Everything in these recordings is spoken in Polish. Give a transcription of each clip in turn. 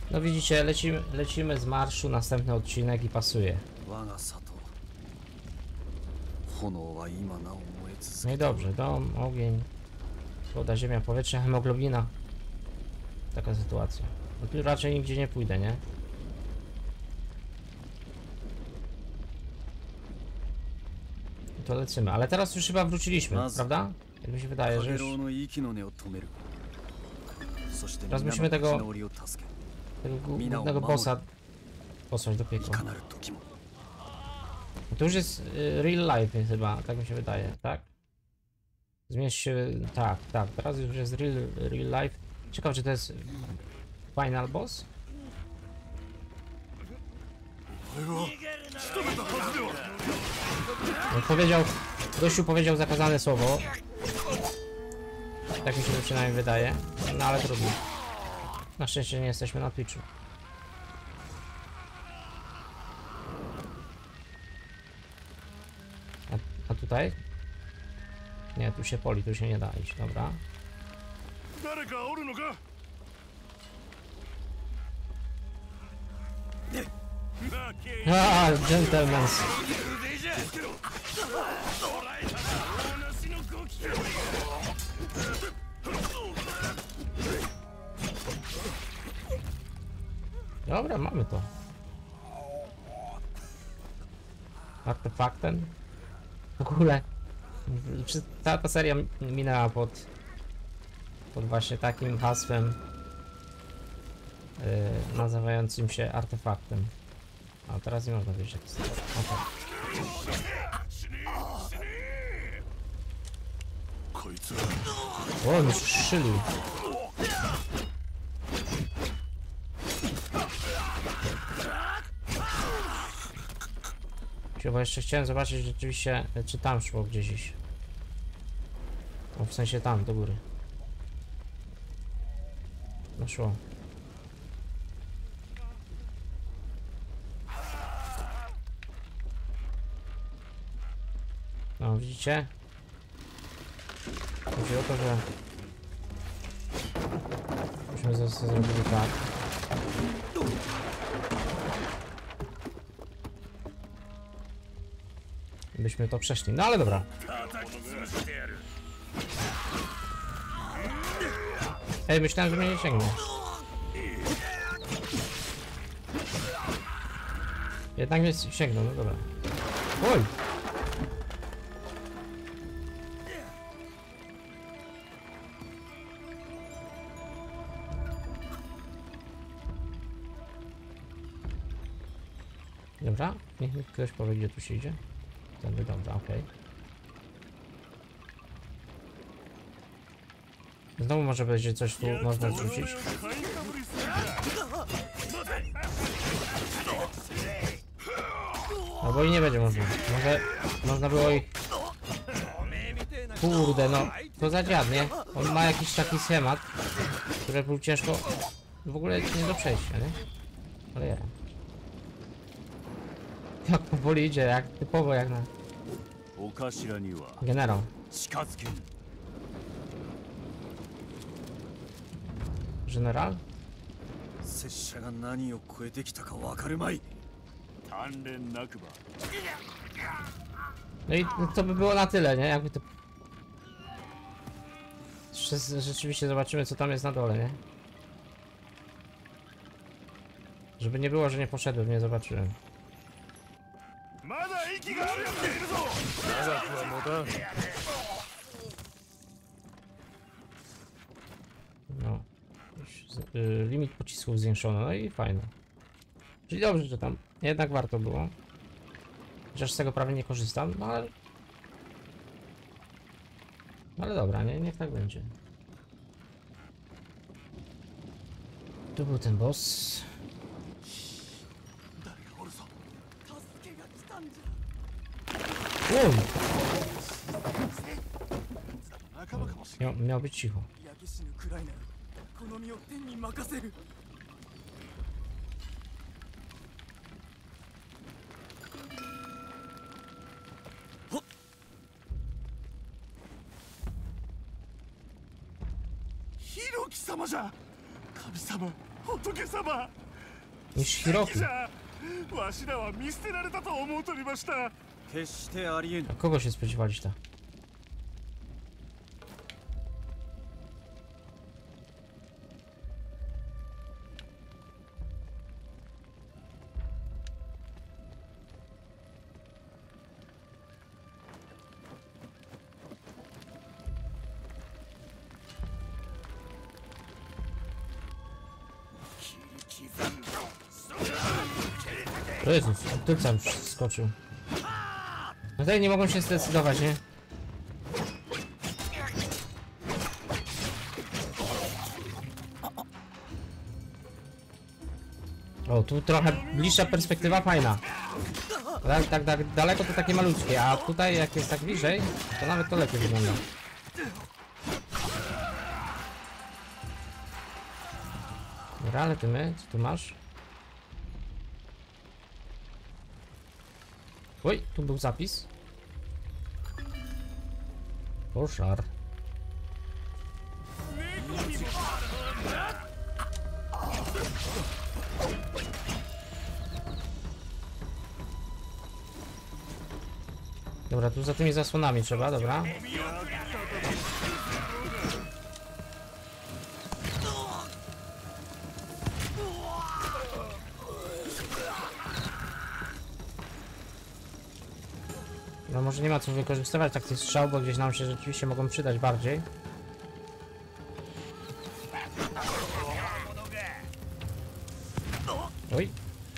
No widzicie, lecimy z marszu, następny odcinek i pasuje. No i dobrze, dom, ogień, woda, ziemia, powietrze, hemoglobina. Taka sytuacja. No tu raczej nigdzie nie pójdę, nie? To lecimy, ale teraz już chyba wróciliśmy, prawda? Jak mi się wydaje, że już... Teraz musimy tego głównego bossa posłać do piekła. To już jest real life chyba, tak mi się wydaje, tak? Zmieść się... tak, teraz już jest real life. Ciekawe, czy to jest final boss? No, gościu powiedział zakazane słowo. Tak mi się to przynajmniej wydaje. No ale trudno. Na szczęście nie jesteśmy na Twitchu. A tutaj? Nie, tu się poli, tu się nie da iść, dobra. Gentlemans. Dobra, mamy to. Artefaktem. W ogóle cała ta seria minęła pod właśnie takim hasłem nazywającym się artefaktem. A teraz nie można wiedzieć, jak to jest. Okay. O, już strzelił. Bo jeszcze chciałem zobaczyć rzeczywiście, czy tam szło gdzieś. O, w sensie tam, do góry. No szło. No widzicie? Chodzi o to, że myśmy zrobili tak. Byśmy to przeszli, no ale dobra. Ej, myślałem, że mnie nie sięgnie. Jednak mnie sięgnął, no dobra. Oj! Dobra, niech mi ktoś powie, gdzie tu się idzie. Tędy, dobra, okej. Znowu może będzie coś tu można wrzucić. Albo i nie będzie można. Może można było ich... Kurde, no. To za dziad, nie? On ma jakiś taki schemat, który był ciężko... W ogóle nie do przejścia, nie? Ale ja. Jak powoli idzie, jak typowo jak na... Generał. General? No i to by było na tyle, nie? Jakby to... Rzeczywiście zobaczymy, co tam jest na dole, nie? Żeby nie było, że nie poszedłem, nie zobaczyłem. No. Limit pocisków zwiększono, no i fajnie. Czyli dobrze, że tam jednak warto było. Chociaż z tego prawie nie korzystam, no ale... Ale dobra, nie? Niech tak będzie. Tu był ten boss. Miał być cicho. Hiroki-samaじゃ。神様。 仏様 niż Hiroki. じゃあわしらは見捨てられたと思うとりました。決してありえん。 A kogo się spodziewaliście? O Jezus, tylca już skoczył. No tutaj nie mogą się zdecydować, nie? O, tu trochę bliższa perspektywa fajna. Tak daleko to takie malutkie, a tutaj jak jest tak bliżej, to nawet to lepiej wygląda. Dobra, ale co tu masz? Oj, tu był zapis. Poszar. Dobra, tu za tymi zasłonami trzeba, dobra. No może nie ma co wykorzystywać tak tych strzał, bo gdzieś nam się rzeczywiście mogą przydać bardziej. Oj.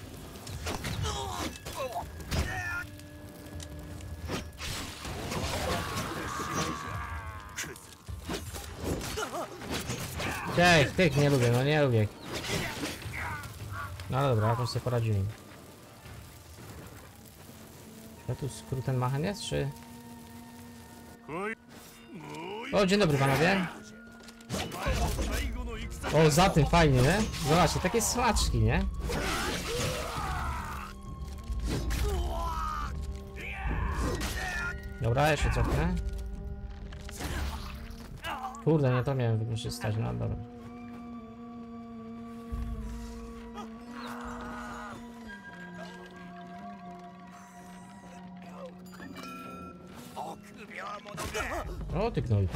Tych nie lubię, no nie lubię. No dobra, jakoś sobie poradzili. A tu skrótem machen jest, czy... O, dzień dobry panowie. O, za tym fajnie, nie? Zobaczcie, takie smaczki, nie? Dobra, jeszcze cofnę. Kurde, nie to miałem wykorzystać, no dobra. O, ty gnojku.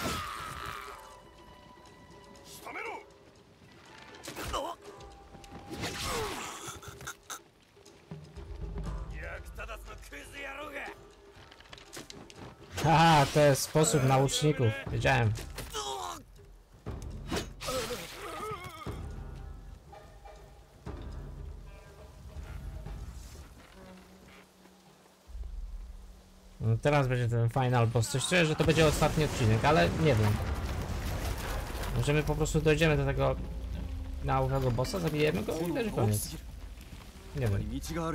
Haha, to jest sposób na łuczników, wiedziałem. No teraz będzie ten final boss. Coś czuję, że to będzie ostatni odcinek, ale nie wiem. Może my po prostu dojdziemy do tego nałowego bossa, zabijemy go i będzie koniec. Nie wiem.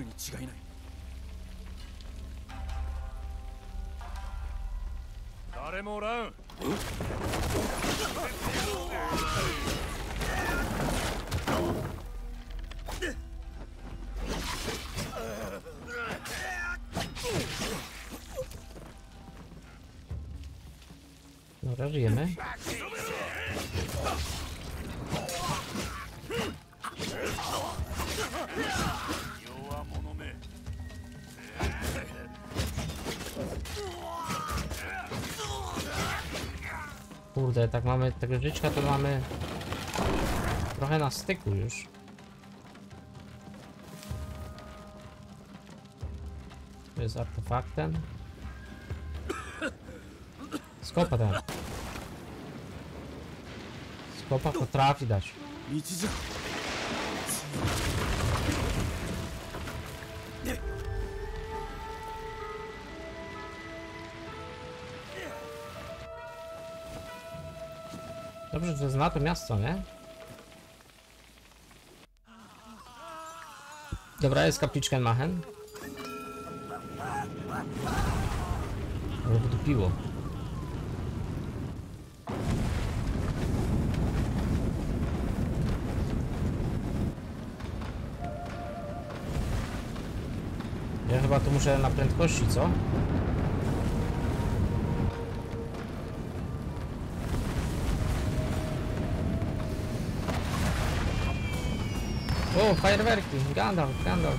誰もおらん。 Dobra, żyjemy. Kurde, tak mamy tego żyćka, to mamy trochę na styku już. To jest artefaktem. Skopa ten. Skopa potrafi dać. Dobrze, że zna to miasto, nie? Dobra, jest kapliczka Machen. Ale wydupiło. Ja chyba tu muszę na prędkości, co? O, fajerwerki! Gandalf, Gandalf.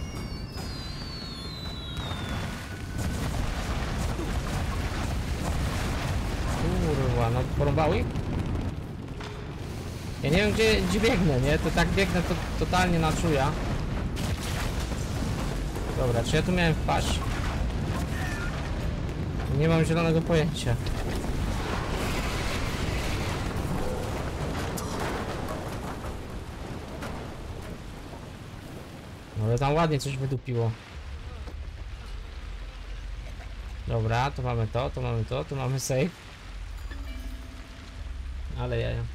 Kurwa, no porąbały ich? Ja nie wiem gdzie biegnę, nie? To tak biegnę to totalnie na czuja. Dobra, czy ja tu miałem wpaść? Nie mam zielonego pojęcia. No ale tam ładnie coś wydupiło. Dobra, to mamy to, to mamy to, tu mamy save. Ale jaja.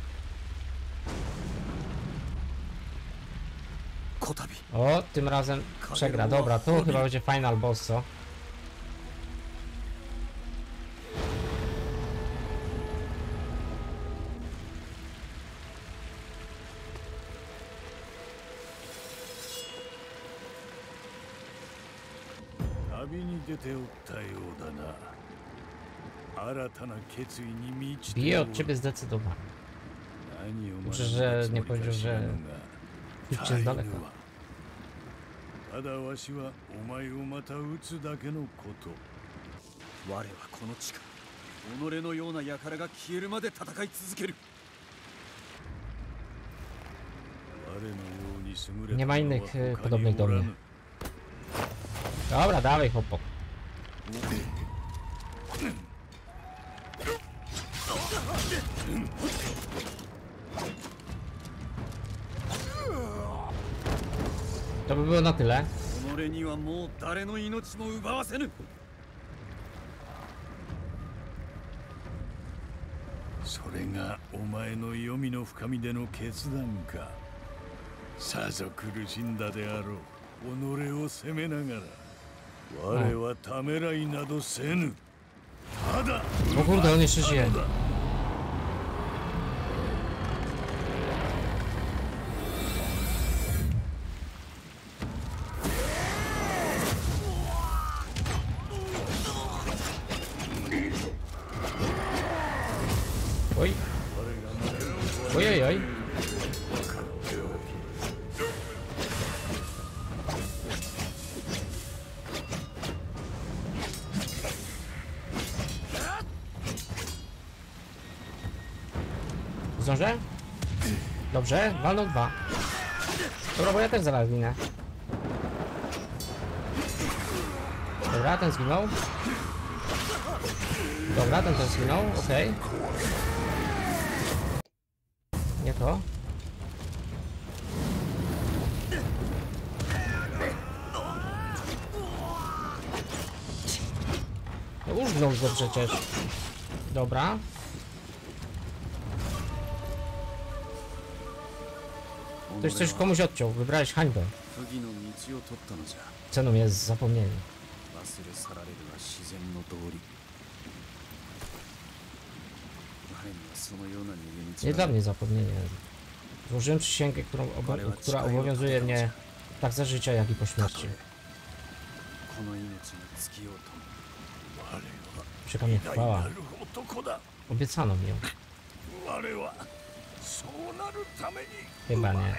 O, tym razem przegra. Dobra, tu chyba będzie final boss, co? Bije od ciebie zdecydowanie. Dobrze, że nie powiedział, że idźcie z daleka. ただわしはお前をまた撃つだけのこと。我はこの地下、己のような輩が消えるまで戦い続ける。我のように優れた Nie ma innych podobnych do mnie. Dobra, dawaj chłopak. To by było na tyle. 己にはもう誰の命も奪わせぬ。それがお前の黄泉の深みでの決断か。さぞ苦しんだであろう。己を責めながら我はためらいなどせぬ。ただ O kurde, on jeszcze żyje. Oj. Oj, oj, oj. Zdążę? Dobrze, walną dwa. Dobra, bo ja też zaraz ginę. Dobra, ten zginął. Dobra, ten też zginął, okej. Nie to. No urżnął go przecież. Dobra. Ktoś coś komuś odciął, wybrałeś hańbę. Ceną jest zapomnienie. Nie dla mnie zapomnienie. Złożyłem przysięgę, która obowiązuje mnie tak za życia, jak i po śmierci. Czeka mnie chwała. Obiecano mi ją. Chyba nie.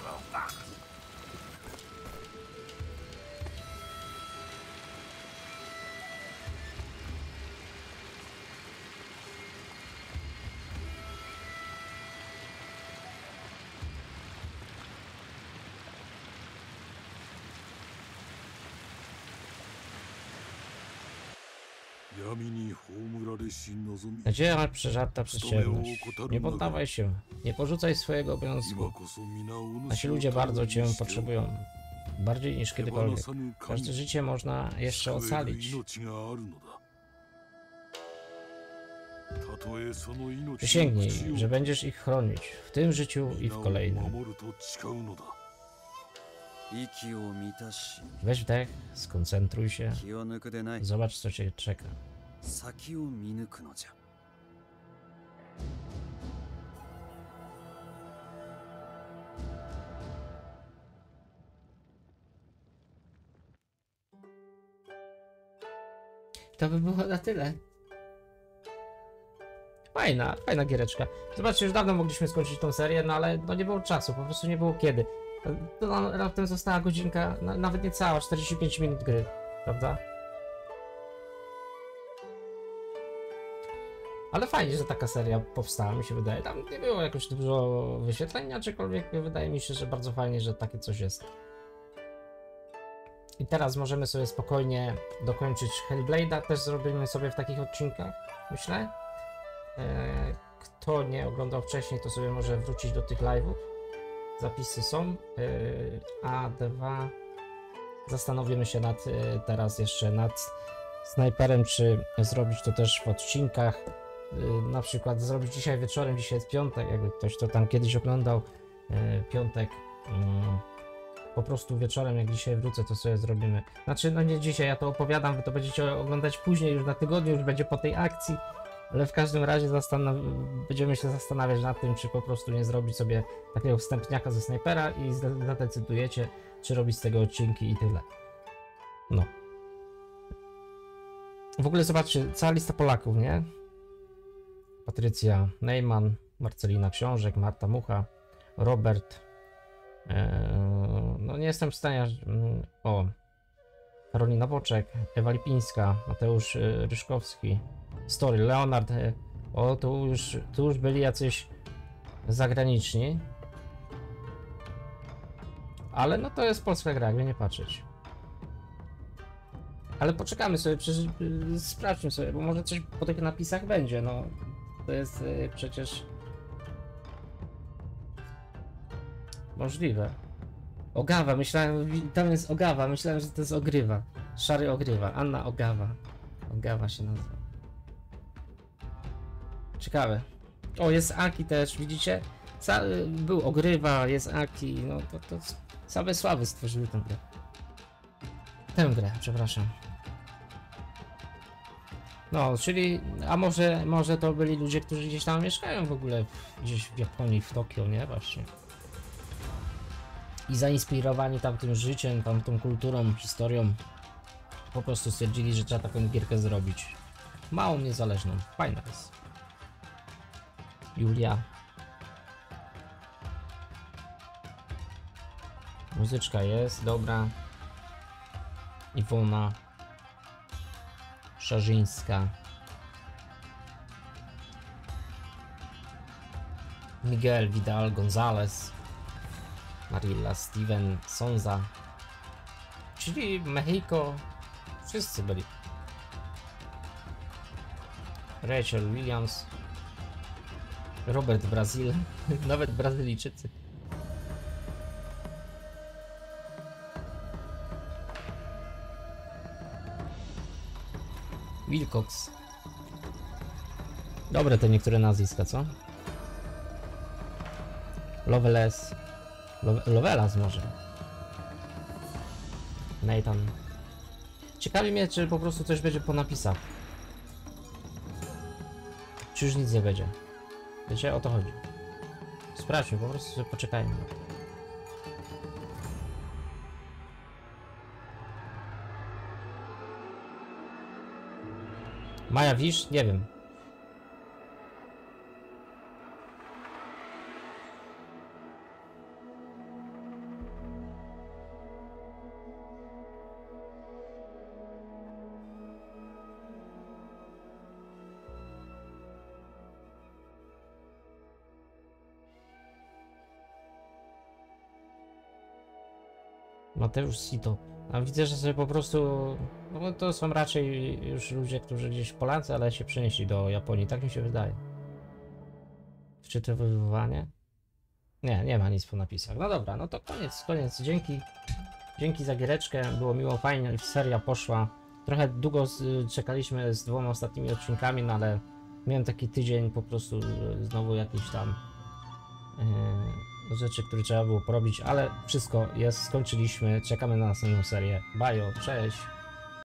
Nadzieja przeżarta przeciętność. Nie poddawaj się. Nie porzucaj swojego obowiązku. Nasi ludzie bardzo cię potrzebują. Bardziej niż kiedykolwiek. Każde życie można jeszcze ocalić. Przysięgnij, że będziesz ich chronić. W tym życiu i w kolejnym. Weź wdech, skoncentruj się. Zobacz, co cię czeka. To by było na tyle. Fajna giereczka. Zobaczcie, już dawno mogliśmy skończyć tą serię, no ale no nie było czasu, po prostu nie było kiedy. To nam raptem została godzinka, nawet nie cała, 45 minut gry, prawda? Ale fajnie, że taka seria powstała, mi się wydaje. Tam nie było jakoś dużo wyświetleń, aczkolwiek wydaje mi się, że bardzo fajnie, że takie coś jest. I teraz możemy sobie spokojnie dokończyć Hellblade'a, też zrobimy sobie w takich odcinkach, myślę. Kto nie oglądał wcześniej, to sobie może wrócić do tych live'ów. Zapisy są. A dwa, zastanowimy się teraz jeszcze nad snajperem, czy zrobić to też w odcinkach. Na przykład zrobić dzisiaj wieczorem, dzisiaj jest piątek, jakby ktoś to tam kiedyś oglądał, piątek, po prostu wieczorem, jak dzisiaj wrócę, to sobie zrobimy. Znaczy, no nie dzisiaj, ja to opowiadam, wy to będziecie oglądać później, już na tygodniu, już będzie po tej akcji, ale w każdym razie będziemy się zastanawiać nad tym, czy po prostu nie zrobić sobie takiego wstępniaka ze snajpera i zadecydujecie, czy robić z tego odcinki i tyle. No. W ogóle zobaczcie, cała lista Polaków, nie? Patrycja Neyman, Marcelina Książek, Marta Mucha, Robert. No nie jestem w stanie. O, Karolina Boczek, Ewa Lipińska, Mateusz Ryszkowski, Story, Leonard. O, tu już byli jacyś zagraniczni. Ale no to jest polska gra, jakby nie patrzeć. Ale poczekamy sobie, sprawdźmy sobie, bo może coś po tych napisach będzie, no. To jest przecież możliwe. Ogawa, myślałem, tam jest Ogawa, myślałem, że to jest Ogrywa. Szary Ogrywa, Anna Ogawa. Ogawa się nazywa. Ciekawe. O, jest Aki też, widzicie? Był Ogrywa, jest Aki, no to same sławy stworzyły tę grę. Tę grę, przepraszam. No, czyli, a może to byli ludzie, którzy gdzieś tam mieszkają w ogóle, gdzieś w Japonii, w Tokio, nie? Właśnie. I zainspirowani tamtym życiem, tamtą kulturą, historią, po prostu stwierdzili, że trzeba taką gierkę zrobić. Małą, niezależną. Fajna jest. Julia. Muzyczka jest, dobra. Iwona. Szarzyńska. Miguel Vidal Gonzalez. Marilla Steven Sonza. Czyli Mexico. Wszyscy byli. Rachel Williams. Robert Brazil. Nawet Brazylijczycy. Wilcox. Dobre te niektóre nazwiska, co? Loveless. Lovelas może. Nathan. Ciekawi mnie, czy po prostu coś będzie po napisach. Czy już nic nie będzie. Wiecie, o to chodzi. Sprawdźmy, po prostu sobie poczekajmy. Maja Wisz? Nie wiem. Mateusz Sito. A widzę, że sobie po prostu... No to są raczej już ludzie, którzy gdzieś Polacy, ale się przenieśli do Japonii. Tak mi się wydaje. Wczytywanie? Nie ma nic po napisach. No dobra, no to koniec. Dzięki za giereczkę. Było miło, fajnie. Seria poszła. Trochę długo czekaliśmy z 2 ostatnimi odcinkami, no ale miałem taki tydzień po prostu znowu jakieś tam... rzeczy, które trzeba było porobić, ale wszystko jest, skończyliśmy, czekamy na następną serię. Bajo, cześć!